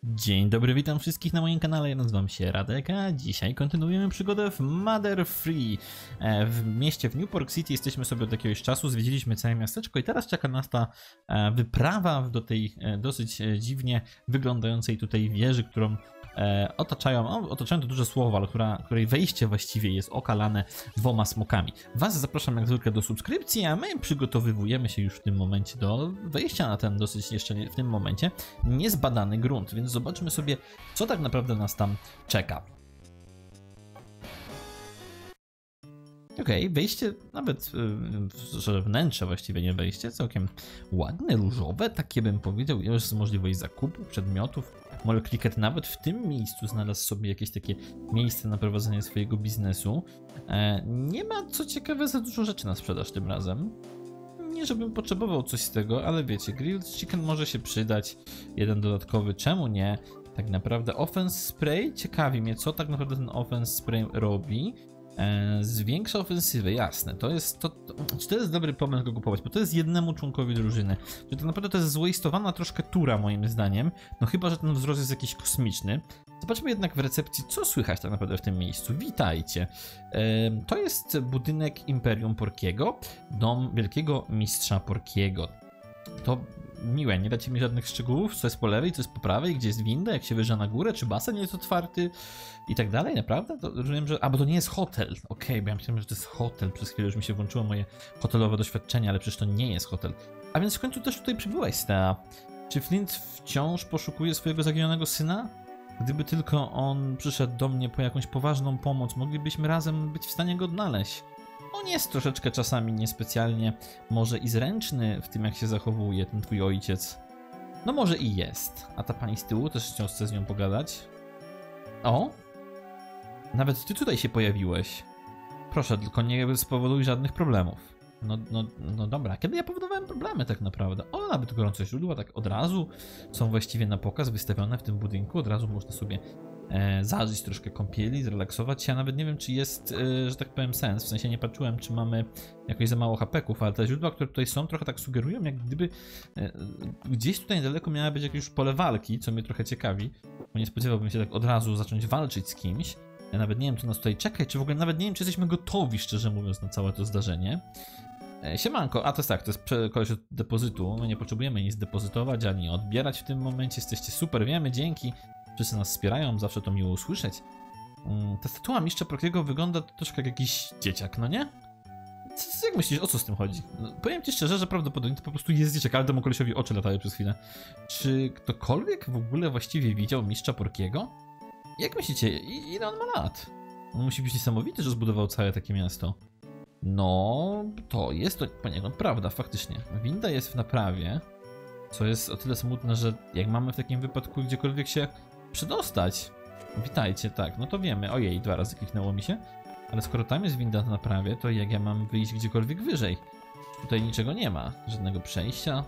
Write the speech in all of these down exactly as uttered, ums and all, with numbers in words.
Dzień dobry, witam wszystkich na moim kanale, ja nazywam się Radek, a dzisiaj kontynuujemy przygodę w Mother Free. W mieście w Newport City jesteśmy sobie od jakiegoś czasu, zwiedziliśmy całe miasteczko i teraz czeka nas ta wyprawa do tej dosyć dziwnie wyglądającej tutaj wieży, którą otaczają, o, otaczają to duże słowo, ale która, której wejście właściwie jest okalane dwoma smokami. Was zapraszam jak zwykle do subskrypcji, a my przygotowywujemy się już w tym momencie do wejścia na ten dosyć jeszcze nie, w tym momencie niezbadany grunt, więc zobaczmy sobie, co tak naprawdę nas tam czeka. Okej, okay, wejście, nawet że wnętrze właściwie nie wejście, całkiem ładne, różowe, takie bym powiedział, jest możliwość zakupu przedmiotów. Mall Cricket nawet w tym miejscu znalazł sobie jakieś takie miejsce na prowadzenie swojego biznesu. E, nie ma, co ciekawe, za dużo rzeczy na sprzedaż tym razem. Nie, żebym potrzebował coś z tego, ale wiecie, grilled chicken może się przydać, jeden dodatkowy, czemu nie? Tak naprawdę offense spray, ciekawi mnie, co tak naprawdę ten offense spray robi. E, zwiększa ofensywę, jasne, to jest, to, to, czy to jest dobry pomysł go kupować, bo to jest jednemu członkowi drużyny, to tak naprawdę to jest zwastowana troszkę tura moim zdaniem, no chyba, że ten wzrost jest jakiś kosmiczny. Zobaczmy jednak w recepcji, co słychać tak naprawdę w tym miejscu. Witajcie, e, to jest budynek Imperium Porkiego, dom wielkiego mistrza Porkiego. To miłe, nie dacie mi żadnych szczegółów, co jest po lewej, co jest po prawej, gdzie jest winda, jak się wyża na górę, czy basen jest otwarty i tak dalej, naprawdę? To rozumiem, że... A, bo to nie jest hotel, okej, okay, bo ja myślałem, że to jest hotel, przez chwilę już mi się włączyło moje hotelowe doświadczenie, ale przecież to nie jest hotel. A więc w końcu też tutaj przybyłeś, Stea. Czy Flint wciąż poszukuje swojego zaginionego syna? Gdyby tylko on przyszedł do mnie po jakąś poważną pomoc, moglibyśmy razem być w stanie go odnaleźć. On jest troszeczkę czasami niespecjalnie może i zręczny w tym, jak się zachowuje ten twój ojciec. No może i jest. A ta pani z tyłu też wciąż chce z nią pogadać. O! Nawet ty tutaj się pojawiłeś. Proszę, tylko nie spowoduj żadnych problemów. No, no, no dobra, kiedy ja powodowałem problemy tak naprawdę? O, nawet gorące źródła tak od razu są właściwie na pokaz wystawione w tym budynku. Od razu można sobie e, zażyć troszkę kąpieli, zrelaksować się. Ja nawet nie wiem, czy jest, e, że tak powiem, sens. W sensie nie patrzyłem, czy mamy jakoś za mało hapeków, ale te źródła, które tutaj są, trochę tak sugerują, jak gdyby e, gdzieś tutaj niedaleko miała być jakieś już pole walki, co mnie trochę ciekawi, bo nie spodziewałbym się tak od razu zacząć walczyć z kimś. Ja nawet nie wiem, co nas tutaj czeka, czy w ogóle nawet nie wiem, czy jesteśmy gotowi, szczerze mówiąc, na całe to zdarzenie. Siemanko, a to jest tak, to jest koleś od depozytu, my nie potrzebujemy nic depozytować ani odbierać w tym momencie, jesteście super, wiemy, dzięki, wszyscy nas wspierają, zawsze to miło usłyszeć. Ta statua mistrza Porkiego wygląda troszkę jak jakiś dzieciak, no nie? Co, jak myślisz, o co z tym chodzi? No, powiem ci szczerze, że prawdopodobnie to po prostu jest dzieciak, ale temu kolesiowi oczy latały przez chwilę. Czy ktokolwiek w ogóle właściwie widział mistrza Porkiego? Jak myślicie, ile on ma lat? On musi być niesamowity, że zbudował całe takie miasto. No, to jest to poniekąd prawda, faktycznie. Winda jest w naprawie, co jest o tyle smutne, że jak mamy w takim wypadku gdziekolwiek się przedostać. Witajcie, tak, no to wiemy. Ojej, dwa razy kliknęło mi się. Ale skoro tam jest winda w naprawie, to jak ja mam wyjść gdziekolwiek wyżej? Tutaj niczego nie ma, żadnego przejścia.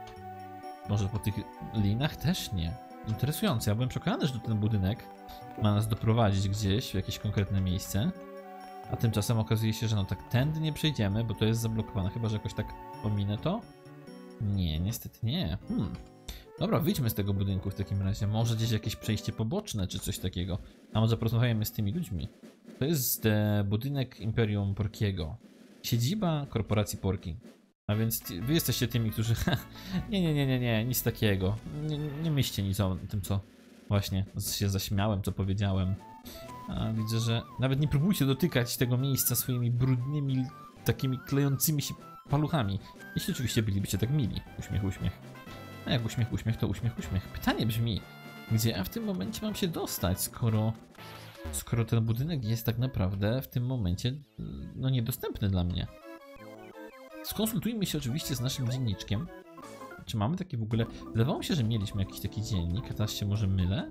Może po tych linach też nie. Interesujące, ja byłem przekonany, że ten budynek ma nas doprowadzić gdzieś w jakieś konkretne miejsce. A tymczasem okazuje się, że no tak tędy nie przejdziemy, bo to jest zablokowane. Chyba że jakoś tak ominę to? Nie, niestety nie. Hmm. Dobra, wyjdźmy z tego budynku w takim razie. Może gdzieś jakieś przejście poboczne, czy coś takiego. A może porozmawiamy z tymi ludźmi. To jest e, budynek Imperium Porkiego. Siedziba korporacji Porki. A więc wy jesteście tymi, którzy... nie, nie, nie, nie, nie, nic takiego. Nie, nie myślcie nic o tym, co właśnie się zaśmiałem, co powiedziałem. A widzę, że nawet nie próbujcie dotykać tego miejsca swoimi brudnymi, takimi klejącymi się paluchami. Jeśli oczywiście bylibyście tak mili. Uśmiech, uśmiech. A jak uśmiech, uśmiech, to uśmiech, uśmiech. Pytanie brzmi, gdzie ja w tym momencie mam się dostać, skoro, skoro ten budynek jest tak naprawdę w tym momencie no niedostępny dla mnie. Skonsultujmy się oczywiście z naszym dzienniczkiem. Czy mamy taki w ogóle... Wydawało mi się, że mieliśmy jakiś taki dziennik, a teraz się może mylę.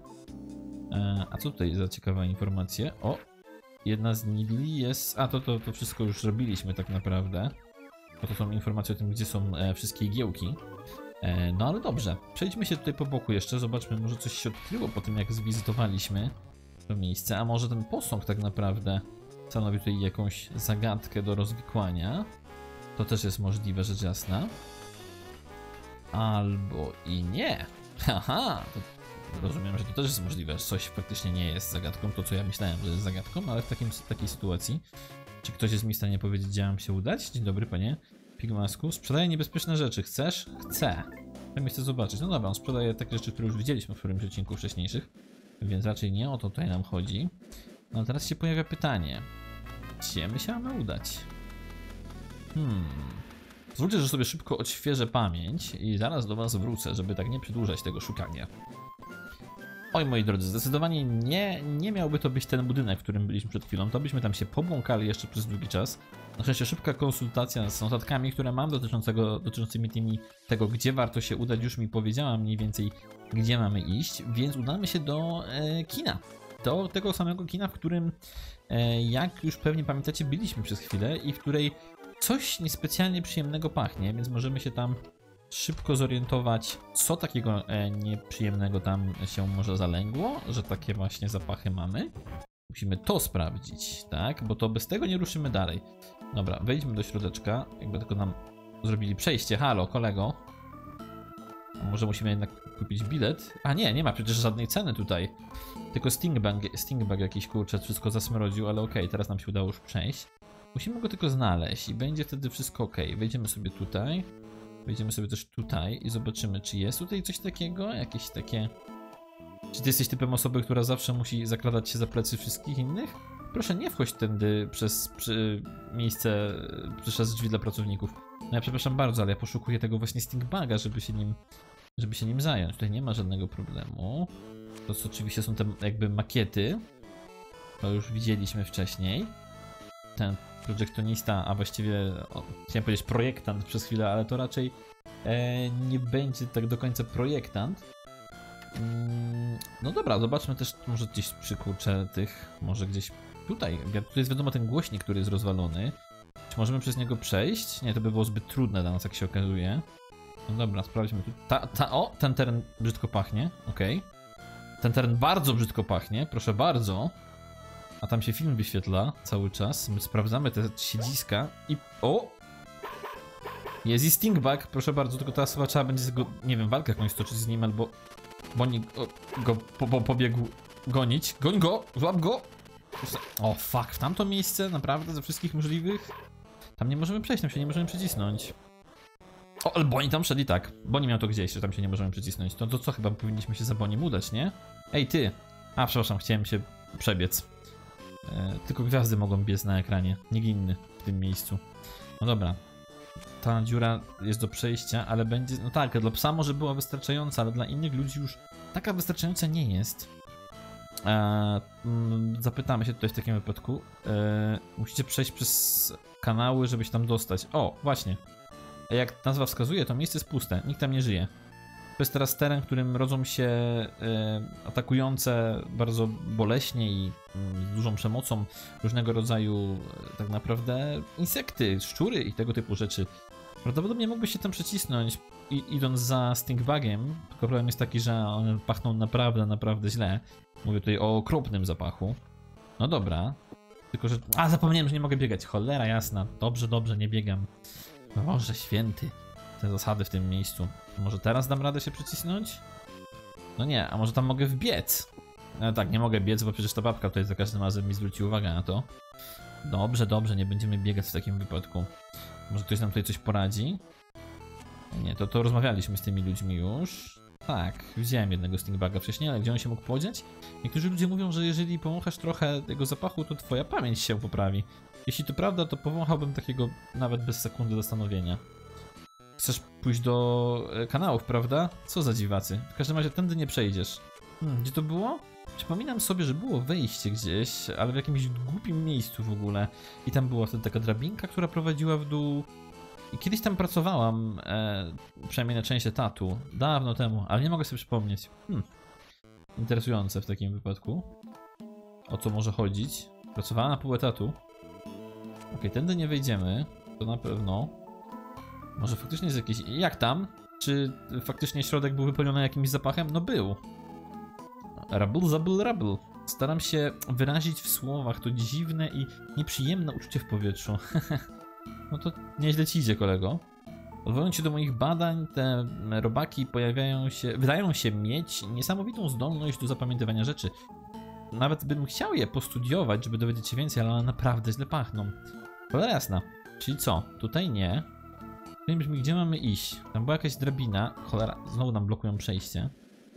A co tutaj za ciekawa informacja? O! Jedna z nibli jest... A to, to, to wszystko już robiliśmy tak naprawdę. Bo to są informacje o tym, gdzie są e, wszystkie igiełki. E, no ale dobrze. Przejdźmy się tutaj po boku jeszcze. Zobaczmy, może coś się odkryło po tym, jak zwizytowaliśmy to miejsce. A może ten posąg tak naprawdę stanowi tutaj jakąś zagadkę do rozwikłania. To też jest możliwe, rzecz jasna. Albo i nie. Haha, to rozumiem, że to też jest możliwe, że coś faktycznie nie jest zagadką, to co ja myślałem, że jest zagadką, ale w takim, takiej sytuacji, czy ktoś jest mi w stanie powiedzieć, gdzie mam się udać? Dzień dobry, panie Pigmasku. Sprzedaje niebezpieczne rzeczy. Chcesz? Chcę. To mi chcę zobaczyć. No dobra, on sprzedaje takie rzeczy, które już widzieliśmy w którymś odcinku wcześniejszych, więc raczej nie o to tutaj nam chodzi. No teraz się pojawia pytanie. Gdzie my się mamy udać? Hmm... Zwróćcie, że sobie szybko odświeżę pamięć i zaraz do was wrócę, żeby tak nie przedłużać tego szukania. Oj, moi drodzy, zdecydowanie nie, nie miałby to być ten budynek, w którym byliśmy przed chwilą. To byśmy tam się pobłąkali jeszcze przez długi czas. Na szczęście szybka konsultacja z notatkami, które mam dotyczącego, dotyczącymi tymi, tego, gdzie warto się udać, już mi powiedziała mniej więcej, gdzie mamy iść, więc udamy się do e, kina. Do tego samego kina, w którym, e, jak już pewnie pamiętacie, byliśmy przez chwilę i w której coś niespecjalnie przyjemnego pachnie, więc możemy się tam szybko zorientować, co takiego e, nieprzyjemnego tam się może zalęgło, że takie właśnie zapachy mamy. Musimy to sprawdzić, tak? Bo to bez tego nie ruszymy dalej. Dobra, wejdźmy do środeczka, jakby tylko nam zrobili przejście. Halo, kolego. A może musimy jednak kupić bilet? A nie, nie ma przecież żadnej ceny tutaj. Tylko Stingbag, Stingbag jakiś kurczę wszystko zasmrodził, ale okej, okay, teraz nam się udało już przejść. Musimy go tylko znaleźć i będzie wtedy wszystko ok. Wejdziemy sobie tutaj. Wejdziemy sobie też tutaj i zobaczymy, czy jest tutaj coś takiego, jakieś takie... Czy ty jesteś typem osoby, która zawsze musi zakradać się za plecy wszystkich innych? Proszę nie wchodź tędy przez przy miejsce, przez drzwi dla pracowników. No ja przepraszam bardzo, ale ja poszukuję tego właśnie Stingbaga, żeby się nim, żeby się nim zająć. Tutaj nie ma żadnego problemu. To co oczywiście są te jakby makiety. To już widzieliśmy wcześniej. Ten projektonista, a właściwie o, chciałem powiedzieć projektant przez chwilę, ale to raczej e, nie będzie tak do końca projektant. Mm, no dobra, zobaczmy też może gdzieś przy kurcze tych, może gdzieś tutaj. Tutaj jest wiadomo ten głośnik, który jest rozwalony. Czy możemy przez niego przejść? Nie, to by było zbyt trudne dla nas, jak się okazuje. No dobra, sprawdźmy tu. Ta, ta, o, ten teren brzydko pachnie, okej. Okay. Ten teren bardzo brzydko pachnie, proszę bardzo. A tam się film wyświetla cały czas. My sprawdzamy te siedziska i... O! Jest i Stingbag, proszę bardzo, tylko teraz chyba trzeba będzie go, nie wiem, walkę jakąś stoczyć z nim, albo... Bo oni go po, po, pobiegł gonić. Goń go! Złap go! O fuck, w tamto miejsce? Naprawdę? Ze wszystkich możliwych? Tam nie możemy przejść, tam się nie możemy przycisnąć. O, ale Bonnie tam szedł i tak. Bonnie miał to gdzieś, że tam się nie możemy przycisnąć. To, to co, chyba powinniśmy się za Bonnie udać, nie? Ej, ty! A, przepraszam, chciałem się przebiec. E, tylko gwiazdy mogą biec na ekranie, nikt inny w tym miejscu. No dobra. Ta dziura jest do przejścia, ale będzie... No tak, dla psa może była wystarczająca, ale dla innych ludzi już taka wystarczająca nie jest. E, mm, zapytamy się tutaj w takim wypadku. E, musicie przejść przez kanały, żeby się tam dostać. O, właśnie. Jak nazwa wskazuje, to miejsce jest puste, nikt tam nie żyje. To jest teraz teren, w którym rodzą się e, atakujące bardzo boleśnie i mm, z dużą przemocą różnego rodzaju e, tak naprawdę insekty, szczury i tego typu rzeczy. Prawdopodobnie mógłby się tam przycisnąć i, idąc za Stingbagiem, tylko problem jest taki, że one pachną naprawdę, naprawdę źle. Mówię tutaj o okropnym zapachu. No dobra, tylko że... A, zapomniałem, że nie mogę biegać. Cholera jasna. Dobrze, dobrze, nie biegam. Boże święty. Te zasady w tym miejscu. Może teraz dam radę się przycisnąć? No nie, a może tam mogę wbiec? No tak, nie mogę biec, bo przecież ta babka tutaj za każdym razem mi zwróci uwagę na to. Dobrze, dobrze, nie będziemy biegać w takim wypadku. Może ktoś nam tutaj coś poradzi? Nie, to, to rozmawialiśmy z tymi ludźmi już. Tak, widziałem jednego Stingbaga wcześniej, ale gdzie on się mógł podziać? Niektórzy ludzie mówią, że jeżeli powąchasz trochę tego zapachu, to twoja pamięć się poprawi. Jeśli to prawda, to powąchałbym takiego nawet bez sekundy zastanowienia. Chcesz pójść do kanałów, prawda? Co za dziwacy. W każdym razie tędy nie przejdziesz. Hmm, gdzie to było? Przypominam sobie, że było wejście gdzieś, ale w jakimś głupim miejscu w ogóle. I tam była wtedy taka drabinka, która prowadziła w dół. I kiedyś tam pracowałam, e, przynajmniej na część etatu, dawno temu, ale nie mogę sobie przypomnieć. Hmm. Interesujące w takim wypadku. O co może chodzić? Pracowała na pół etatu. Okej, okay, tędy nie wejdziemy, to na pewno. Może faktycznie jest jakiś... Jak tam? Czy faktycznie środek był wypełniony jakimś zapachem? No był. Rabble, zabble, rabble. Staram się wyrazić w słowach to dziwne i nieprzyjemne uczucie w powietrzu. No to nieźle ci idzie, kolego. Odwołując się do moich badań, te robaki pojawiają się, wydają się mieć niesamowitą zdolność do zapamiętywania rzeczy. Nawet bym chciał je postudiować, żeby dowiedzieć się więcej, ale one naprawdę źle pachną. Cholera jasna. Czyli co? Tutaj nie. Tutaj brzmi, gdzie mamy iść? Tam była jakaś drabina. Cholera, znowu nam blokują przejście.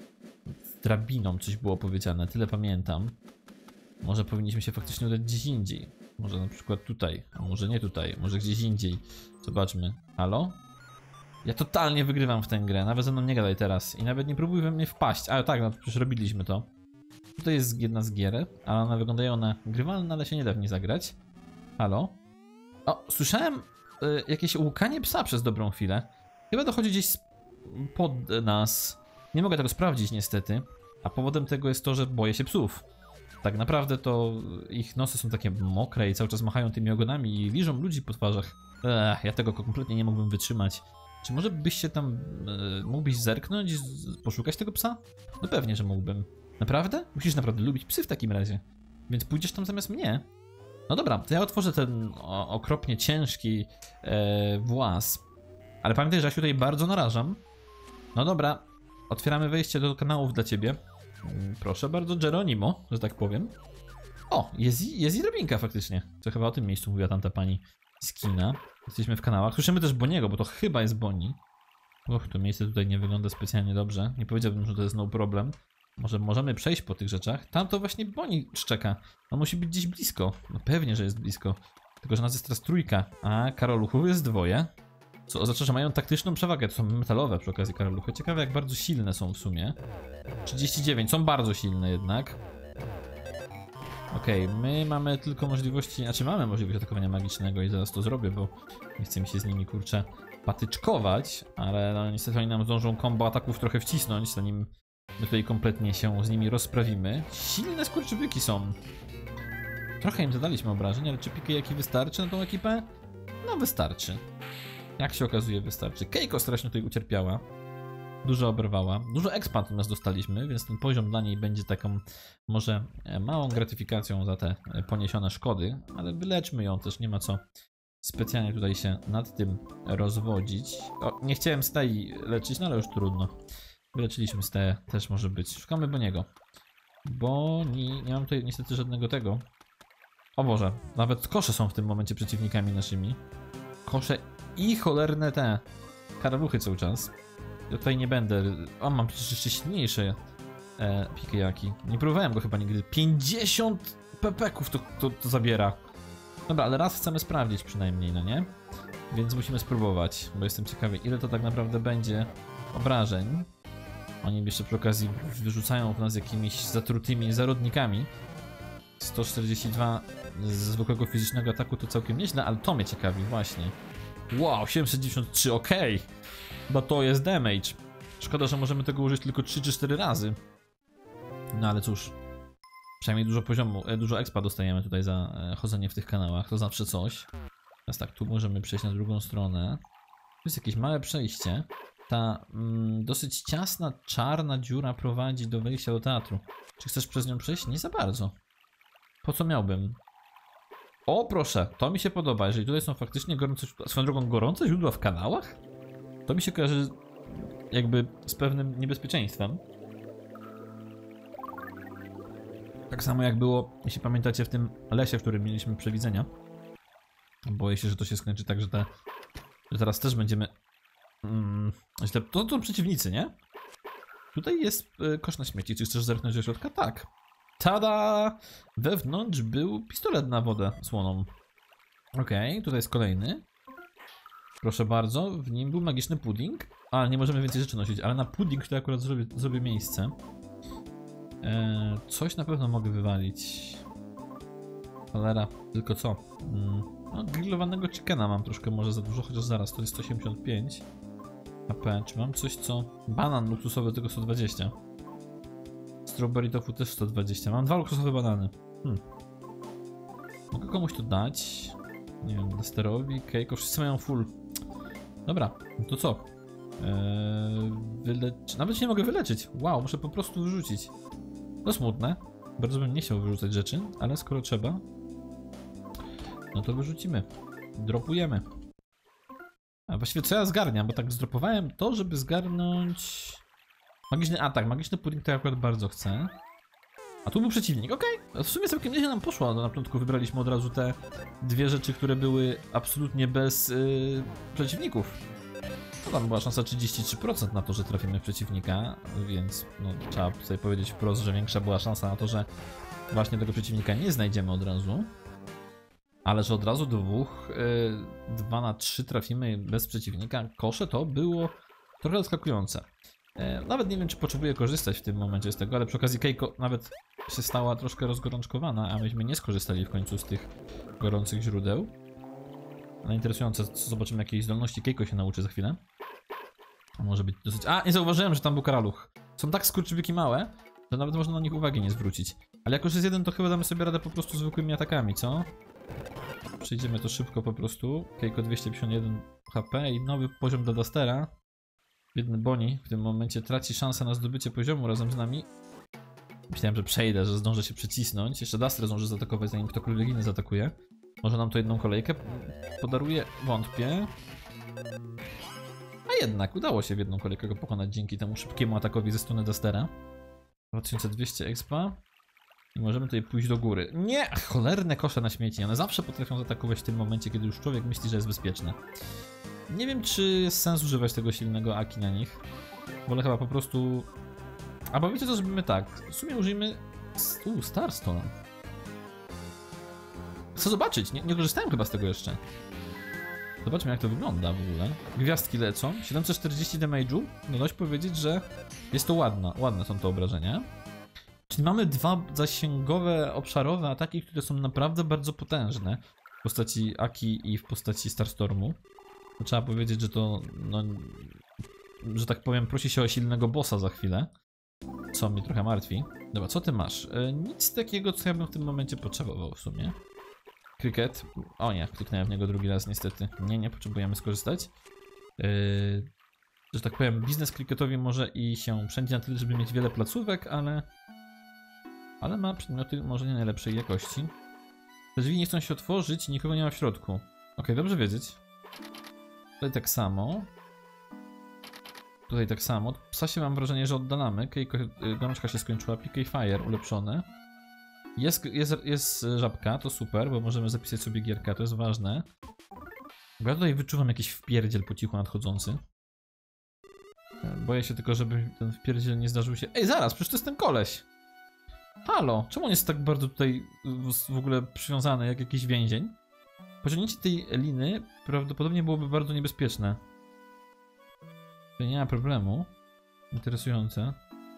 Z drabiną coś było powiedziane, tyle pamiętam. Może powinniśmy się faktycznie udać gdzieś indziej. Może na przykład tutaj, a może nie tutaj, może gdzieś indziej. Zobaczmy. Halo? Ja totalnie wygrywam w tę grę, nawet ze mną nie gadaj teraz. I nawet nie próbuj we mnie wpaść. Ale tak, no przecież robiliśmy to. Tutaj jest jedna z gier, ale one wyglądają na grywalne, ale się nie da w nie zagrać. Halo? O, słyszałem y, jakieś łukanie psa przez dobrą chwilę. Chyba dochodzi gdzieś pod nas. Nie mogę tego sprawdzić niestety. A powodem tego jest to, że boję się psów. Tak naprawdę to ich nosy są takie mokre i cały czas machają tymi ogonami i liżą ludzi po twarzach. Ech, ja tego kompletnie nie mógłbym wytrzymać. Czy może byś się tam... E, mógłbyś zerknąć, z, poszukać tego psa? No pewnie, że mógłbym. Naprawdę? Musisz naprawdę lubić psy w takim razie. Więc pójdziesz tam zamiast mnie? No dobra, to ja otworzę ten o, okropnie ciężki e, włas. Ale pamiętaj, że ja się tutaj bardzo narażam. No dobra, otwieramy wejście do kanałów dla ciebie. Proszę bardzo, Geronimo, że tak powiem. O, jest i, jest i drabinka faktycznie. To chyba o tym miejscu mówiła tamta pani z kina. Jesteśmy w kanałach. Słyszymy też Boniego, bo to chyba jest Boni. Och, to miejsce tutaj nie wygląda specjalnie dobrze. Nie powiedziałbym, że to jest no problem. Może możemy przejść po tych rzeczach. Tam to właśnie Boni szczeka. On musi być gdzieś blisko. No pewnie, że jest blisko. Tylko, że nas jest teraz trójka, a karoluchów jest dwoje. Co oznacza, że mają taktyczną przewagę. To są metalowe przy okazji karoluchy. Ciekawe, jak bardzo silne są w sumie. trzydzieści dziewięć, są bardzo silne jednak. Okej, okay, my mamy tylko możliwości, znaczy mamy możliwość atakowania magicznego i zaraz to zrobię, bo nie chcę mi się z nimi, kurczę, patyczkować, ale no niestety oni nam zdążą combo ataków trochę wcisnąć, zanim my tutaj kompletnie się z nimi rozprawimy. Silne skurczybyki są. Trochę im zadaliśmy obrażeń, ale czy Pikejaki wystarczy na tą ekipę? No wystarczy. Jak się okazuje, wystarczy. Keiko strasznie tutaj ucierpiała. Dużo oberwała. Dużo expa nas dostaliśmy, więc ten poziom dla niej będzie taką może małą gratyfikacją za te poniesione szkody, ale wyleczmy ją też, nie ma co specjalnie tutaj się nad tym rozwodzić. O, nie chciałem Stei leczyć, no ale już trudno. Wyleczyliśmy Steę, też może być. Szukamy Boniego. Boni, nie mam tutaj niestety żadnego tego. O Boże, nawet kosze są w tym momencie przeciwnikami naszymi. Kosze i cholerne te karaluchy cały czas. Ja tutaj nie będę. O, mam przecież jeszcze silniejsze e, Pikejaki. Nie próbowałem go chyba nigdy. pięćdziesiąt pepeków to, to, to zabiera. Dobra, ale raz chcemy sprawdzić przynajmniej, no nie? Więc musimy spróbować, bo jestem ciekawy, ile to tak naprawdę będzie obrażeń. Oni jeszcze przy okazji wyrzucają w nas jakimiś zatrutymi zarodnikami. sto czterdzieści dwa z zwykłego fizycznego ataku to całkiem nieźle, ale to mnie ciekawi właśnie. Wow, siedemset dziewięćdziesiąt trzy, okej. Okay. Bo to jest damage. Szkoda, że możemy tego użyć tylko trzy czy cztery razy. No ale cóż. Przynajmniej dużo poziomu, dużo expa dostajemy tutaj za chodzenie w tych kanałach. To zawsze coś. Teraz tak, tu możemy przejść na drugą stronę. Tu jest jakieś małe przejście. Ta mm, dosyć ciasna, czarna dziura prowadzi do wejścia do teatru. Czy chcesz przez nią przejść? Nie za bardzo. Po co miałbym? O proszę, to mi się podoba. Jeżeli tutaj są faktycznie gorące źródła, swoją drogą gorące źródła w kanałach? To mi się kojarzy jakby z pewnym niebezpieczeństwem. Tak samo jak było, jeśli pamiętacie, w tym lesie, w którym mieliśmy przewidzenia. Boję się, że to się skończy tak, że, te, że teraz też będziemy... Mm, źle, to są przeciwnicy, nie? Tutaj jest y, kosz na śmieci. Czy chcesz zerknąć do środka? Tak. Tada! Wewnątrz był pistolet na wodę słoną. Okej, okay, tutaj jest kolejny. Proszę bardzo, w nim był magiczny pudding. A, nie możemy więcej rzeczy nosić, ale na pudding tutaj akurat zrobię, zrobię miejsce. Eee, coś na pewno mogę wywalić. Cholera, tylko co? Mm, no, grillowanego chickena mam troszkę może za dużo, chociaż zaraz, to jest sto osiemdziesiąt pięć H P. Czy mam coś co... Banan luksusowy tylko sto dwadzieścia. Strawberry tofu też sto dwadzieścia. Mam dwa luksusowe banany. Hmm. Mogę komuś to dać? Nie wiem, Lesterowi, Keiko, wszyscy mają full. Dobra, no to co? Eee, wylecz... Nawet się nie mogę wyleczyć. Wow, muszę po prostu wyrzucić. To smutne. Bardzo bym nie chciał wyrzucać rzeczy, ale skoro trzeba, no to wyrzucimy. Dropujemy. A właściwie co ja zgarniam, bo tak zdropowałem to, żeby zgarnąć... Magiczny atak, magiczny pudding to ja akurat bardzo chcę. A tu był przeciwnik, okej. Okay. W sumie całkiem nieźle nam poszło, no na początku wybraliśmy od razu te dwie rzeczy, które były absolutnie bez yy, przeciwników. No tam była szansa trzydzieści trzy procent na to, że trafimy w przeciwnika, więc no, trzeba tutaj powiedzieć wprost, że większa była szansa na to, że właśnie tego przeciwnika nie znajdziemy od razu. Ale że od razu dwóch, yy, dwa na trzy trafimy bez przeciwnika, kosze, to było trochę zaskakujące. Yy, nawet nie wiem, czy potrzebuję korzystać w tym momencie z tego, ale przy okazji Keiko nawet się stała troszkę rozgorączkowana, a myśmy nie skorzystali w końcu z tych gorących źródeł. Ale interesujące, zobaczymy, jakiej zdolności Keiko się nauczy za chwilę. Może być dosyć... A, nie zauważyłem, że tam był karaluch. Są tak skurczybyki małe, że nawet można na nich uwagi nie zwrócić. Ale jako, że jest jeden, to chyba damy sobie radę po prostu zwykłymi atakami, co? Przejdziemy to szybko po prostu. Keiko dwieście pięćdziesiąt jeden H P i nowy poziom dla Dustera. Biedny Bonnie w tym momencie traci szansę na zdobycie poziomu razem z nami. Myślałem, że przejdę, że zdążę się przycisnąć. Jeszcze Duster zdąży zaatakować, zanim ktokolwiek inny zaatakuje. Może nam to jedną kolejkę podaruje? Wątpię. A jednak udało się w jedną kolejkę go pokonać dzięki temu szybkiemu atakowi ze strony Dustera. dwa tysiące dwieście expa. I możemy tutaj pójść do góry. Nie! Cholerne kosze na śmieci. One zawsze potrafią zaatakować w tym momencie, kiedy już człowiek myśli, że jest bezpieczny. Nie wiem, czy jest sens używać tego silnego Aki na nich. Wolę chyba po prostu... Albo wiecie co, zrobimy tak. W sumie użyjmy... Uuu, Starstorm. Chcę zobaczyć. Nie, nie korzystałem chyba z tego jeszcze. Zobaczmy, jak to wygląda w ogóle. Gwiazdki lecą. siedemset czterdzieści damage'u. No dość powiedzieć, że jest to ładna. Ładne są te obrażenia. Czyli mamy dwa zasięgowe, obszarowe ataki, które są naprawdę bardzo potężne. W postaci Aki i w postaci Starstormu. To trzeba powiedzieć, że to, no, że tak powiem, prosi się o silnego bossa za chwilę. Co mnie trochę martwi. Dobra, co ty masz? E, nic takiego, co ja bym w tym momencie potrzebował w sumie. Cricket. O nie, kliknąłem w niego drugi raz niestety. Nie, nie potrzebujemy skorzystać. E, że tak powiem, biznes cricketowi może i się przędzi na tyle, żeby mieć wiele placówek, ale... Ale ma przedmioty może nie najlepszej jakości. Te drzwi nie chcą się otworzyć i nikogo nie ma w środku. Okej, okay, dobrze wiedzieć. Tutaj tak samo. Tutaj tak samo. Psa się mam wrażenie, że oddalamy. Keiko, gorączka się skończyła. P K Fire ulepszone. Jest, jest, jest żabka, to super, bo możemy zapisać sobie gierkę, to jest ważne. Bo ja tutaj wyczuwam jakiś wpierdziel po cichu nadchodzący. Boję się tylko, żeby ten wpierdziel nie zdarzył się... Ej, zaraz, przecież to jest ten koleś! Halo, czemu on jest tak bardzo tutaj w ogóle przywiązany jak jakiś więzień? Pociągnięcie tej liny prawdopodobnie byłoby bardzo niebezpieczne. To nie ma problemu. Interesujące.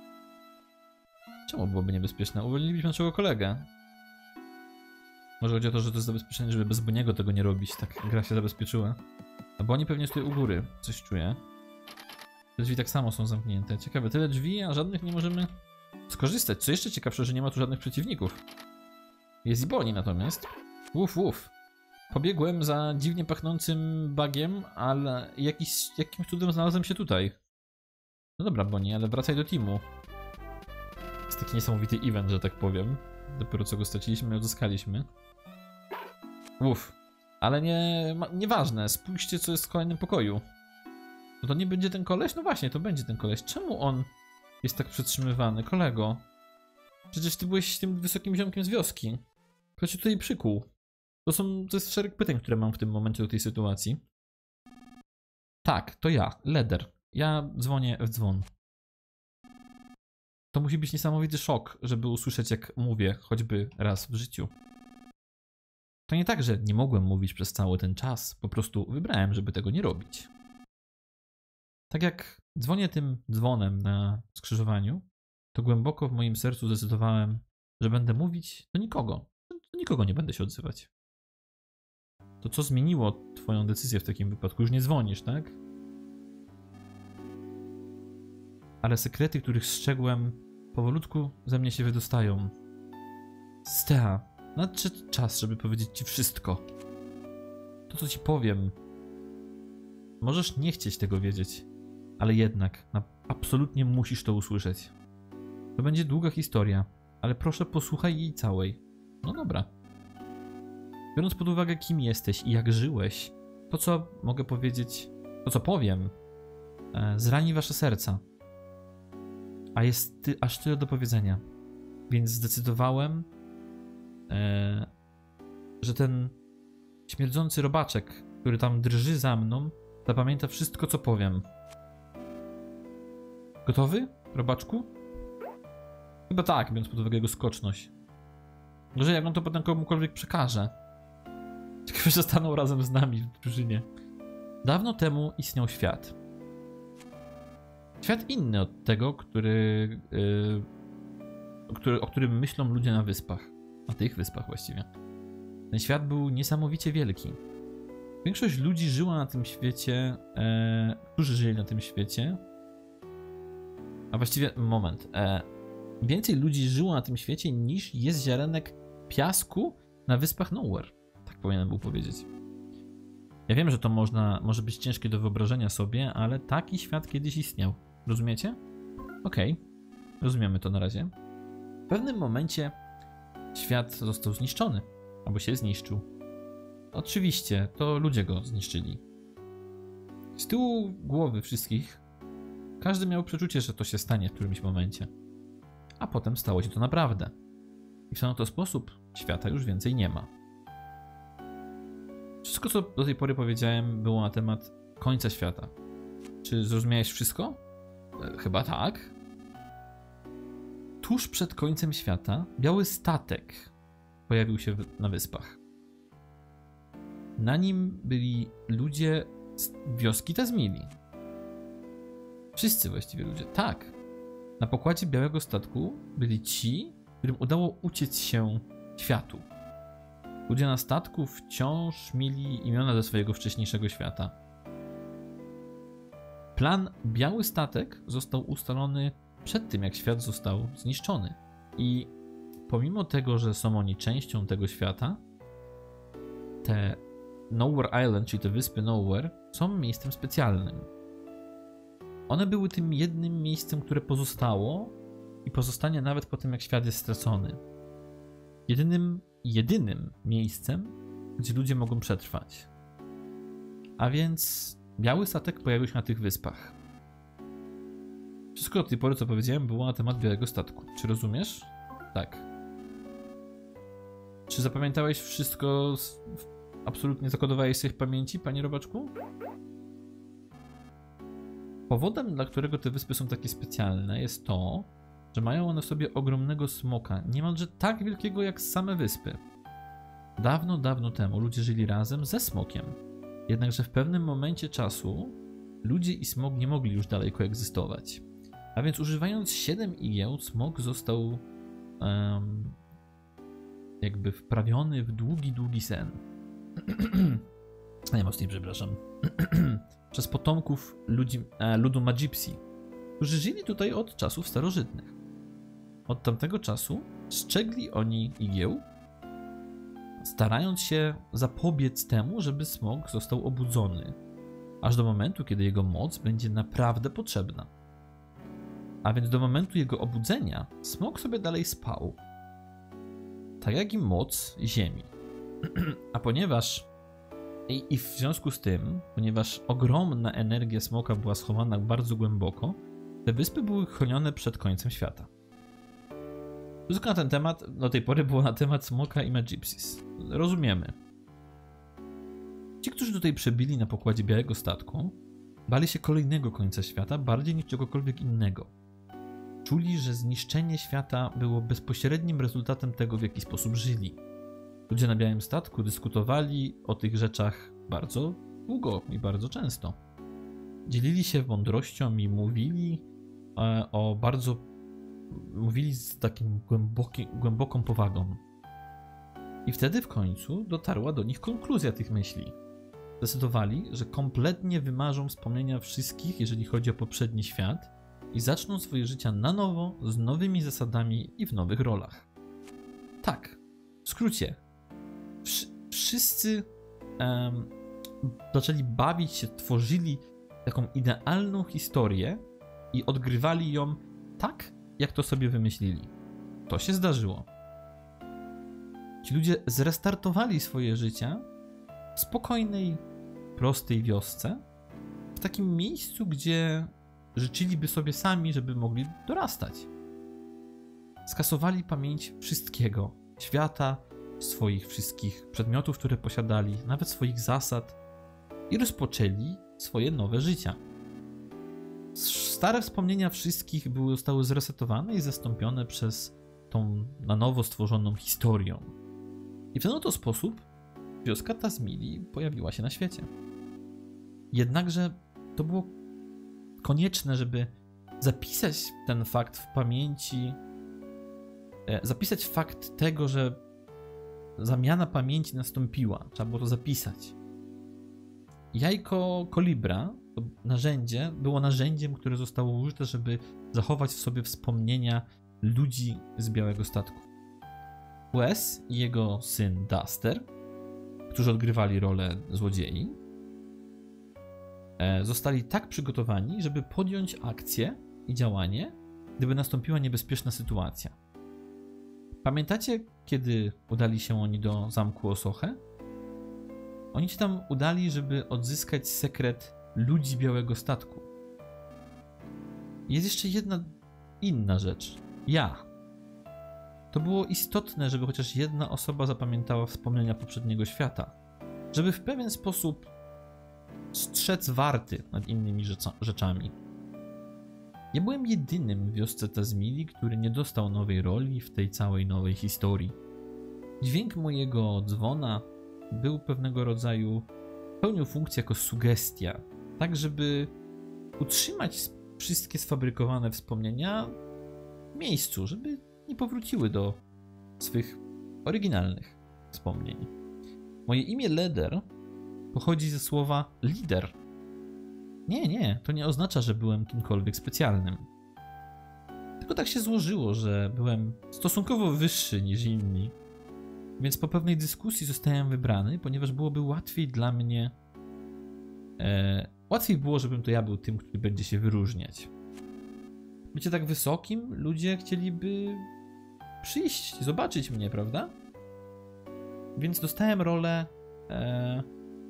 Czemu byłoby niebezpieczne? Uwolnilibyśmy naszego kolegę. Może chodzi o to, że to jest zabezpieczenie, żeby bez Boniego tego nie robić. Tak gra się zabezpieczyła. A Bonnie pewnie jest tutaj u góry. Coś czuję. Te drzwi tak samo są zamknięte. Ciekawe, tyle drzwi, a żadnych nie możemy skorzystać. Co jeszcze ciekawsze, że nie ma tu żadnych przeciwników. Jest i Bonnie natomiast. Uf, uf. Pobiegłem za dziwnie pachnącym bugiem, ale jakiś, jakimś cudem znalazłem się tutaj. No dobra, Bonnie, ale wracaj do teamu. Jest taki niesamowity event, że tak powiem. Dopiero co go straciliśmy i odzyskaliśmy. Uff. Ale nie, nieważne, spójrzcie, co jest w kolejnym pokoju. No to nie będzie ten koleś? No właśnie, to będzie ten koleś. Czemu on jest tak przetrzymywany? Kolego, przecież ty byłeś tym wysokim ziomkiem z wioski. Kto cię tutaj przykuł? To są, to jest szereg pytań, które mam w tym momencie do tej sytuacji. Tak, to ja, Leder. Ja dzwonię w dzwon. To musi być niesamowity szok, żeby usłyszeć, jak mówię, choćby raz w życiu. To nie tak, że nie mogłem mówić przez cały ten czas, po prostu wybrałem, żeby tego nie robić. Tak jak dzwonię tym dzwonem na skrzyżowaniu, to głęboko w moim sercu zdecydowałem, że będę mówić do nikogo. Do nikogo nie będę się odzywać. To co zmieniło twoją decyzję w takim wypadku? Już nie dzwonisz, tak? Ale sekrety, których strzegłem, powolutku ze mnie się wydostają. Stea, nadszedł czas, żeby powiedzieć ci wszystko. To, co ci powiem. Możesz nie chcieć tego wiedzieć, ale jednak na, absolutnie musisz to usłyszeć. To będzie długa historia, ale proszę posłuchaj jej całej. No dobra. Biorąc pod uwagę, kim jesteś i jak żyłeś, to co mogę powiedzieć, to co powiem, e, zrani wasze serca. A jest ty, aż tyle do powiedzenia. Więc zdecydowałem, e, że ten śmierdzący robaczek, który tam drży za mną, zapamięta wszystko, co powiem. Gotowy, robaczku? Chyba tak, biorąc pod uwagę jego skoczność. Może jak on to potem komukolwiek przekaże. Ciekawe, że staną razem z nami w drużynie. Dawno temu istniał świat. Świat inny od tego, który, yy, o, który, o którym myślą ludzie na wyspach. Na tych wyspach właściwie. Ten świat był niesamowicie wielki. Większość ludzi żyła na tym świecie, e, którzy żyli na tym świecie. A właściwie, moment. E, więcej ludzi żyło na tym świecie niż jest ziarenek piasku na wyspach Nowhere. Tak powinienem był powiedzieć. Ja wiem, że to można, może być ciężkie do wyobrażenia sobie, ale taki świat kiedyś istniał. Rozumiecie? Okej. Okay. Rozumiemy to na razie. W pewnym momencie świat został zniszczony. Albo się zniszczył. Oczywiście, to ludzie go zniszczyli. Z tyłu głowy wszystkich każdy miał przeczucie, że to się stanie w którymś momencie. A potem stało się to naprawdę. I w ten oto sposób świata już więcej nie ma. Wszystko, co do tej pory powiedziałem, było na temat końca świata. Czy zrozumiałeś wszystko? E, chyba tak. Tuż przed końcem świata biały statek pojawił się na wyspach. Na nim byli ludzie z wioski Tazmili. Wszyscy właściwie ludzie. Tak. Na pokładzie białego statku byli ci, którym udało uciec się światu. Ludzie na statku wciąż mieli imiona ze swojego wcześniejszego świata. Plan Biały Statek został ustalony przed tym, jak świat został zniszczony. I pomimo tego, że są oni częścią tego świata, te Nowhere Island, czyli te wyspy Nowhere, są miejscem specjalnym. One były tym jednym miejscem, które pozostało i pozostanie nawet po tym, jak świat jest stracony. Jedynym, jedynym miejscem, gdzie ludzie mogą przetrwać. A więc Biały Statek pojawił się na tych wyspach. Wszystko do tej pory, co powiedziałem, było na temat Białego Statku. Czy rozumiesz? Tak. Czy zapamiętałeś wszystko, z... absolutnie zakodowałeś sobie w pamięci, panie robaczku? Powodem, dla którego te wyspy są takie specjalne, jest to, że mają one w sobie ogromnego smoka, niemalże tak wielkiego jak same wyspy. Dawno, dawno temu ludzie żyli razem ze smokiem. Jednakże w pewnym momencie czasu ludzie i smok nie mogli już dalej koegzystować. A więc używając siedem igieł, smok został um, jakby wprawiony w długi, długi sen. Najmocniej przepraszam. Przez potomków ludzi, e, ludu Magipsi, którzy żyli tutaj od czasów starożytnych. Od tamtego czasu strzegli oni igieł, starając się zapobiec temu, żeby smok został obudzony, aż do momentu, kiedy jego moc będzie naprawdę potrzebna. A więc do momentu jego obudzenia smok sobie dalej spał. Tak jak i moc Ziemi. A ponieważ I, I w związku z tym, ponieważ ogromna energia smoka była schowana bardzo głęboko, te wyspy były chronione przed końcem świata. Wszystko na ten temat do tej pory było na temat smoka i Magipsis. Rozumiemy. Ci, którzy tutaj przebili na pokładzie Białego Statku, bali się kolejnego końca świata bardziej niż czegokolwiek innego. Czuli, że zniszczenie świata było bezpośrednim rezultatem tego, w jaki sposób żyli. Ludzie na Białym Statku dyskutowali o tych rzeczach bardzo długo i bardzo często. Dzielili się mądrością i mówili e, o bardzo... Mówili z takim głęboki, głęboką powagą. I wtedy w końcu dotarła do nich konkluzja tych myśli. Zdecydowali, że kompletnie wymarzą wspomnienia wszystkich, jeżeli chodzi o poprzedni świat i zaczną swoje życia na nowo, z nowymi zasadami i w nowych rolach. Tak, w skrócie. Wszyscy um, zaczęli bawić się, tworzyli taką idealną historię i odgrywali ją tak, jak to sobie wymyślili. To się zdarzyło. Ci ludzie zrestartowali swoje życia w spokojnej, prostej wiosce, w takim miejscu, gdzie życzyliby sobie sami, żeby mogli dorastać. Skasowali pamięć wszystkiego, świata, swoich wszystkich przedmiotów, które posiadali, nawet swoich zasad i rozpoczęli swoje nowe życia. Stare wspomnienia wszystkich były, zostały zresetowane i zastąpione przez tą na nowo stworzoną historią. I w ten oto sposób wioska Tazmili pojawiła się na świecie. Jednakże to było konieczne, żeby zapisać ten fakt w pamięci, zapisać fakt tego, że zamiana pamięci nastąpiła. Trzeba było to zapisać. Jajko kolibra, to narzędzie, było narzędziem, które zostało użyte, żeby zachować w sobie wspomnienia ludzi z Białego Statku. Wes i jego syn Duster, którzy odgrywali rolę złodziei, zostali tak przygotowani, żeby podjąć akcję i działanie, gdyby nastąpiła niebezpieczna sytuacja. Pamiętacie, kiedy udali się oni do zamku Osoche? Oni się tam udali, żeby odzyskać sekret ludzi Białego Statku. Jest jeszcze jedna inna rzecz. Ja. To było istotne, żeby chociaż jedna osoba zapamiętała wspomnienia poprzedniego świata. Żeby w pewien sposób strzec warty nad innymi rzeczami. Ja byłem jedynym w wiosce Tazmili, który nie dostał nowej roli w tej całej nowej historii. Dźwięk mojego dzwona był pewnego rodzaju, pełnił funkcję jako sugestia, tak żeby utrzymać wszystkie sfabrykowane wspomnienia w miejscu, żeby nie powróciły do swych oryginalnych wspomnień. Moje imię Leder pochodzi ze słowa lider. Nie, nie, to nie oznacza, że byłem kimkolwiek specjalnym. Tylko tak się złożyło, że byłem stosunkowo wyższy niż inni. Więc po pewnej dyskusji zostałem wybrany, ponieważ byłoby łatwiej dla mnie... E, łatwiej było, żebym to ja był tym, który będzie się wyróżniać. Bycie tak wysokim, ludzie chcieliby przyjść, zobaczyć mnie, prawda? Więc dostałem rolę... E,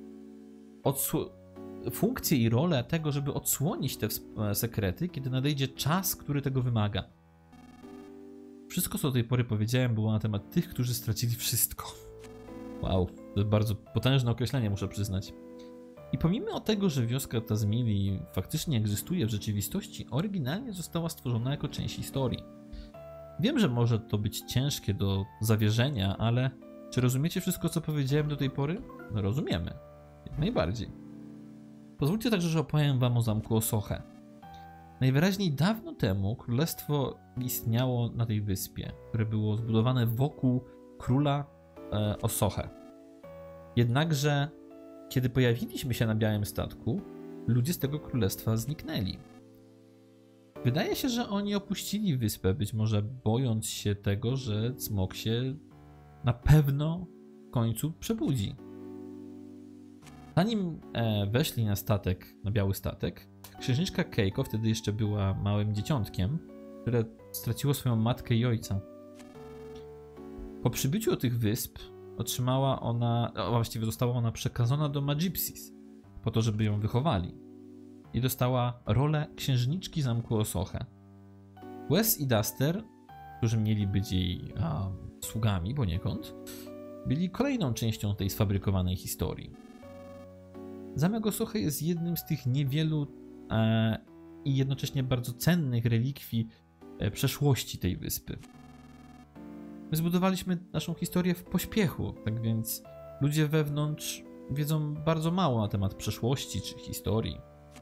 odsł- funkcję i rolę tego, żeby odsłonić te sekrety, kiedy nadejdzie czas, który tego wymaga. Wszystko, co do tej pory powiedziałem, było na temat tych, którzy stracili wszystko. Wow, to jest bardzo potężne określenie, muszę przyznać. I pomimo tego, że wioska Tazmili faktycznie egzystuje w rzeczywistości, oryginalnie została stworzona jako część historii. Wiem, że może to być ciężkie do zawierzenia, ale czy rozumiecie wszystko, co powiedziałem do tej pory? No rozumiemy. Jak najbardziej. Pozwólcie także, że opowiem wam o zamku Osoche. Najwyraźniej dawno temu królestwo istniało na tej wyspie, które było zbudowane wokół króla e, Osoche. Jednakże, kiedy pojawiliśmy się na Białym Statku, ludzie z tego królestwa zniknęli. Wydaje się, że oni opuścili wyspę, być może bojąc się tego, że smok się na pewno w końcu przebudzi. Zanim e, weszli na statek, na Biały Statek, księżniczka Keiko wtedy jeszcze była małym dzieciątkiem, które straciło swoją matkę i ojca. Po przybyciu do tych wysp otrzymała ona, a właściwie została ona przekazana do Magypsies, po to, żeby ją wychowali. I dostała rolę księżniczki zamku Osoche. Wes i Duster, którzy mieli być jej a, sługami poniekąd, byli kolejną częścią tej sfabrykowanej historii. Zamek Osoche jest jednym z tych niewielu e, i jednocześnie bardzo cennych relikwii e, przeszłości tej wyspy. My zbudowaliśmy naszą historię w pośpiechu, tak więc ludzie wewnątrz wiedzą bardzo mało na temat przeszłości czy historii.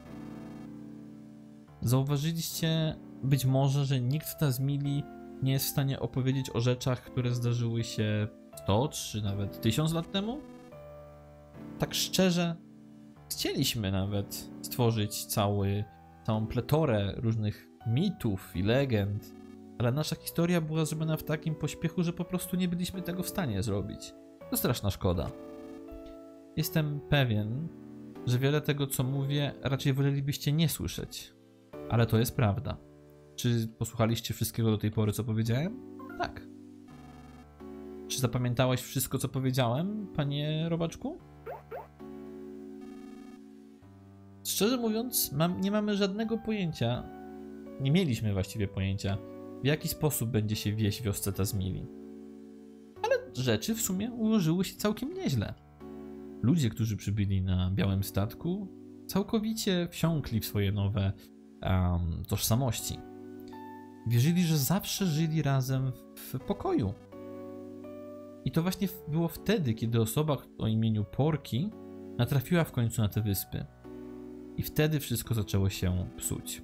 Zauważyliście być może, że nikt w Tazmili nie jest w stanie opowiedzieć o rzeczach, które zdarzyły się sto czy nawet tysiąc lat temu? Tak szczerze, chcieliśmy nawet stworzyć cały, całą pletorę różnych mitów i legend, ale nasza historia była zrobiona w takim pośpiechu, że po prostu nie byliśmy tego w stanie zrobić. To straszna szkoda. Jestem pewien, że wiele tego, co mówię, raczej wolelibyście nie słyszeć. Ale to jest prawda. Czy posłuchaliście wszystkiego do tej pory, co powiedziałem? Tak. Czy zapamiętałeś wszystko, co powiedziałem, panie robaczku? szczerze mówiąc, mam, nie mamy żadnego pojęcia, nie mieliśmy właściwie pojęcia, w jaki sposób będzie się wieść wiosce Tazmili. Ale rzeczy w sumie ułożyły się całkiem nieźle. Ludzie, którzy przybyli na białym statku, całkowicie wsiąkli w swoje nowe um, tożsamości. Wierzyli, że zawsze żyli razem w pokoju. I to właśnie było wtedy, kiedy osoba o imieniu Porky natrafiła w końcu na te wyspy. I wtedy wszystko zaczęło się psuć.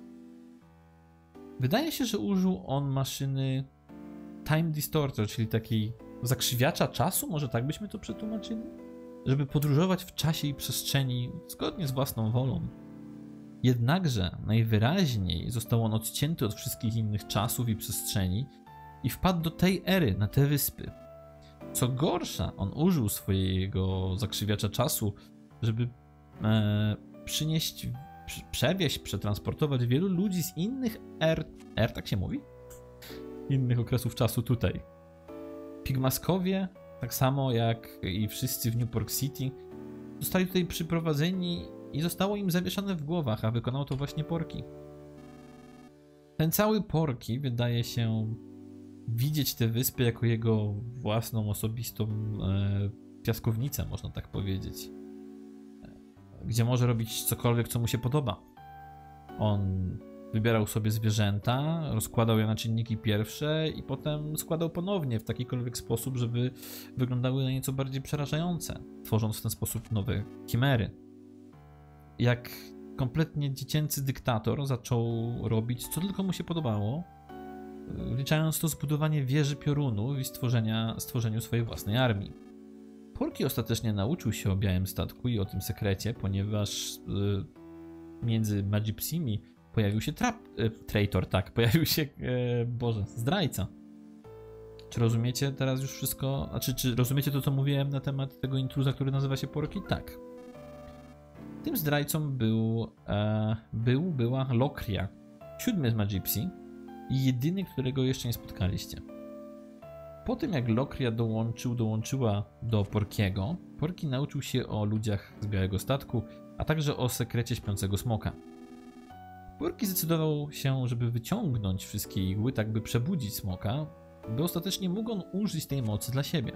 Wydaje się, że użył on maszyny Time Distorter, czyli takiej zakrzywiacza czasu, może tak byśmy to przetłumaczyli? Żeby podróżować w czasie i przestrzeni zgodnie z własną wolą. Jednakże najwyraźniej został on odcięty od wszystkich innych czasów i przestrzeni i wpadł do tej ery, na te wyspy. Co gorsza, on użył swojego zakrzywiacza czasu, żeby e, przynieść, przy, przewieźć, przetransportować wielu ludzi z innych er, er, tak się mówi? Innych okresów czasu tutaj. Pigmaskowie, tak samo jak i wszyscy w Newport City, zostali tutaj przyprowadzeni i zostało im zawieszone w głowach, a wykonał to właśnie Porky. Ten cały Porky wydaje się widzieć te wyspy jako jego własną, osobistą e, piaskownicę, można tak powiedzieć. Gdzie może robić cokolwiek, co mu się podoba. On wybierał sobie zwierzęta, rozkładał je na czynniki pierwsze i potem składał ponownie w takikolwiek sposób, żeby wyglądały na nieco bardziej przerażające, tworząc w ten sposób nowe chimery. Jak kompletnie dziecięcy dyktator zaczął robić, co tylko mu się podobało, wliczając to zbudowanie wieży piorunów i stworzenia, stworzeniu swojej własnej armii. Porky ostatecznie nauczył się o białym statku i o tym sekrecie, ponieważ yy, między Magipsimi pojawił się trap, yy, traitor, tak, pojawił się, yy, Boże, zdrajca. Czy rozumiecie teraz już wszystko? Znaczy, czy rozumiecie to, co mówiłem na temat tego intruza, który nazywa się Porky? Tak. Tym zdrajcą był, e, był była Lokria, siódmy z Magipsy i jedyny, którego jeszcze nie spotkaliście. Po tym jak Lokria dołączył, dołączyła do Porkiego, Porky nauczył się o ludziach z białego statku, a także o sekrecie śpiącego smoka. Porky zdecydował się, żeby wyciągnąć wszystkie igły, tak by przebudzić smoka, by ostatecznie mógł on użyć tej mocy dla siebie.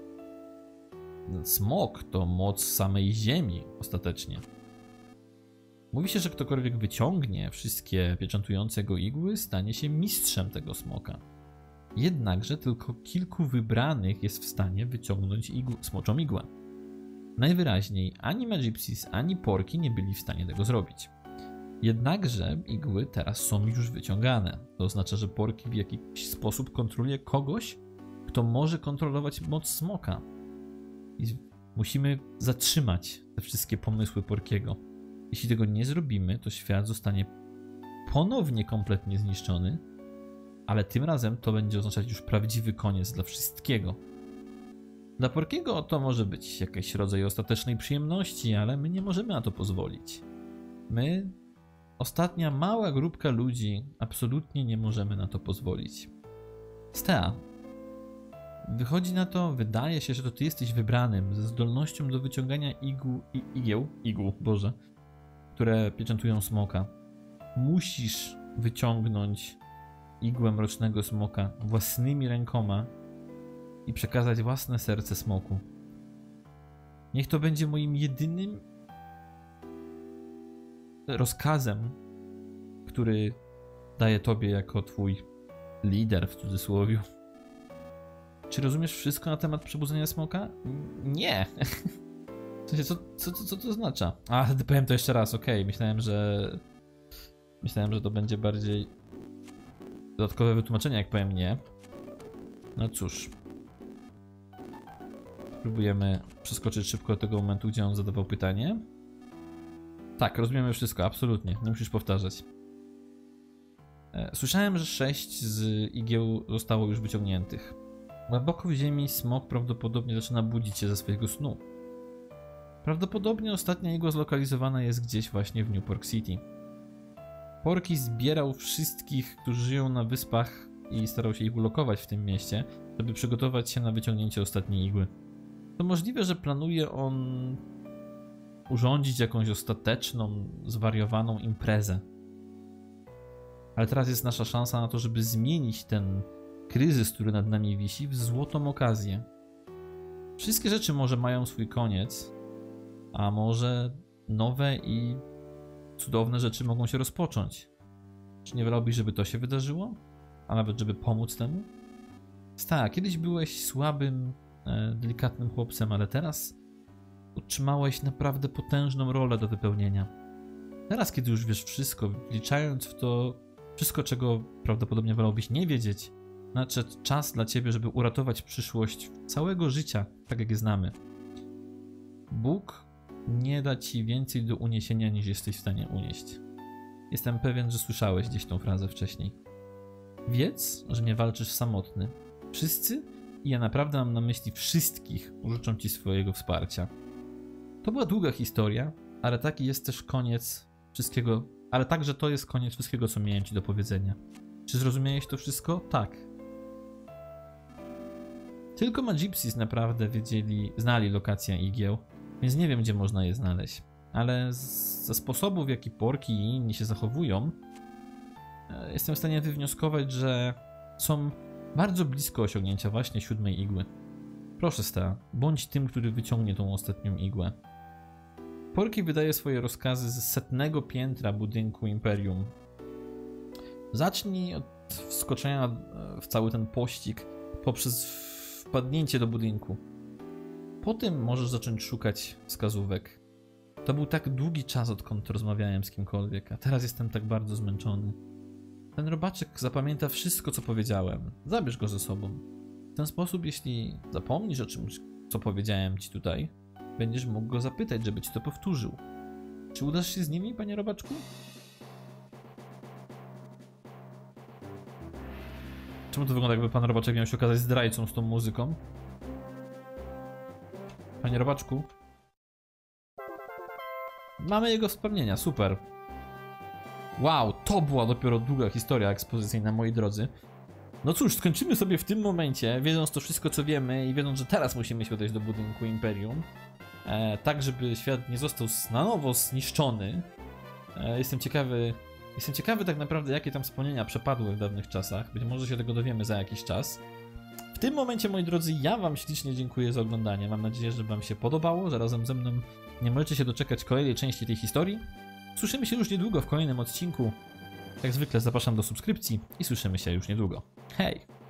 Smok to moc samej ziemi ostatecznie. Mówi się, że ktokolwiek wyciągnie wszystkie pieczętujące go igły, stanie się mistrzem tego smoka. Jednakże tylko kilku wybranych jest w stanie wyciągnąć igł, smoczą igłę. Najwyraźniej ani Magipsys, ani Porky nie byli w stanie tego zrobić. Jednakże igły teraz są już wyciągane. To oznacza, że Porky w jakiś sposób kontroluje kogoś, kto może kontrolować moc smoka. I musimy zatrzymać te wszystkie pomysły Porkiego. Jeśli tego nie zrobimy, to świat zostanie ponownie kompletnie zniszczony, ale tym razem to będzie oznaczać już prawdziwy koniec dla wszystkiego. Dla Porkiego to może być jakiś rodzaj ostatecznej przyjemności, ale my nie możemy na to pozwolić. My, ostatnia mała grupka ludzi, absolutnie nie możemy na to pozwolić. Stea, wychodzi na to, wydaje się, że to ty jesteś wybranym ze zdolnością do wyciągania igł, i, igieł, igł, Boże, które pieczętują smoka. Musisz wyciągnąć igłę mrocznego smoka własnymi rękoma i przekazać własne serce smoku. Niech to będzie moim jedynym rozkazem, który daję tobie jako twój lider w cudzysłowie. Czy rozumiesz wszystko na temat przebudzenia smoka? Nie. W sensie, co, co, co, co to oznacza? A, powiem to jeszcze raz, okej. Okay. Myślałem, że... Myślałem, że to będzie bardziej dodatkowe wytłumaczenie, jak powiem nie. No cóż. Spróbujemy przeskoczyć szybko do tego momentu, gdzie on zadawał pytanie. Tak, rozumiemy wszystko, absolutnie. Nie musisz powtarzać. Słyszałem, że sześć z igieł zostało już wyciągniętych. Głęboko w ziemi smok prawdopodobnie zaczyna budzić się ze swojego snu. Prawdopodobnie ostatnia igła zlokalizowana jest gdzieś właśnie w Newport City. Porky zbierał wszystkich, którzy żyją na wyspach i starał się ich ulokować w tym mieście, żeby przygotować się na wyciągnięcie ostatniej igły. To możliwe, że planuje on urządzić jakąś ostateczną, zwariowaną imprezę. Ale teraz jest nasza szansa na to, żeby zmienić ten kryzys, który nad nami wisi, w złotą okazję. Wszystkie rzeczy może mają swój koniec, a może nowe i cudowne rzeczy mogą się rozpocząć. Czy nie wolałbyś, żeby to się wydarzyło? A nawet, żeby pomóc temu? Tak, kiedyś byłeś słabym, e, delikatnym chłopcem, ale teraz otrzymałeś naprawdę potężną rolę do wypełnienia. Teraz, kiedy już wiesz wszystko, wliczając w to wszystko, czego prawdopodobnie wolałbyś nie wiedzieć, nadszedł czas dla ciebie, żeby uratować przyszłość całego życia, tak jak je znamy. Bóg nie da ci więcej do uniesienia, niż jesteś w stanie unieść. Jestem pewien, że słyszałeś gdzieś tą frazę wcześniej. Wiedz, że nie walczysz samotny. Wszyscy, i ja naprawdę mam na myśli wszystkich, użyczą ci swojego wsparcia. To była długa historia, ale taki jest też koniec wszystkiego, ale także to jest koniec wszystkiego, co miałem ci do powiedzenia. Czy zrozumiałeś to wszystko? Tak. Tylko Magipsys naprawdę wiedzieli, znali lokację igieł, więc nie wiem, gdzie można je znaleźć. Ale z, ze sposobu, w jaki Porki i inni się zachowują, jestem w stanie wywnioskować, że są bardzo blisko osiągnięcia właśnie siódmej igły. Proszę, Stea, bądź tym, który wyciągnie tą ostatnią igłę. Porki wydaje swoje rozkazy z setnego piętra budynku Imperium. Zacznij od wskoczenia w cały ten pościg poprzez wpadnięcie do budynku. Potem możesz zacząć szukać wskazówek. To był tak długi czas, odkąd rozmawiałem z kimkolwiek, a teraz jestem tak bardzo zmęczony. Ten robaczek zapamięta wszystko, co powiedziałem. Zabierz go ze sobą. W ten sposób, jeśli zapomnisz o czymś, co powiedziałem ci tutaj, będziesz mógł go zapytać, żeby ci to powtórzył. Czy udasz się z nimi, panie robaczku? Czemu to wygląda, jakby pan robaczek miał się okazać zdrajcą z tą muzyką? Panie robaczku? Mamy jego wspomnienia, super. Wow, to była dopiero długa historia ekspozycyjna, moi drodzy. No cóż, skończymy sobie w tym momencie, wiedząc to wszystko, co wiemy i wiedząc, że teraz musimy się udać do budynku Imperium. E, tak, żeby świat nie został na nowo zniszczony. E, jestem ciekawy, jestem ciekawy tak naprawdę, jakie tam wspomnienia przepadły w dawnych czasach. Być może się tego dowiemy za jakiś czas. W tym momencie, moi drodzy, ja wam ślicznie dziękuję za oglądanie. Mam nadzieję, że wam się podobało, że razem ze mną nie możecie się doczekać kolejnej części tej historii. Słyszymy się już niedługo w kolejnym odcinku. Jak zwykle zapraszam do subskrypcji i słyszymy się już niedługo. Hej!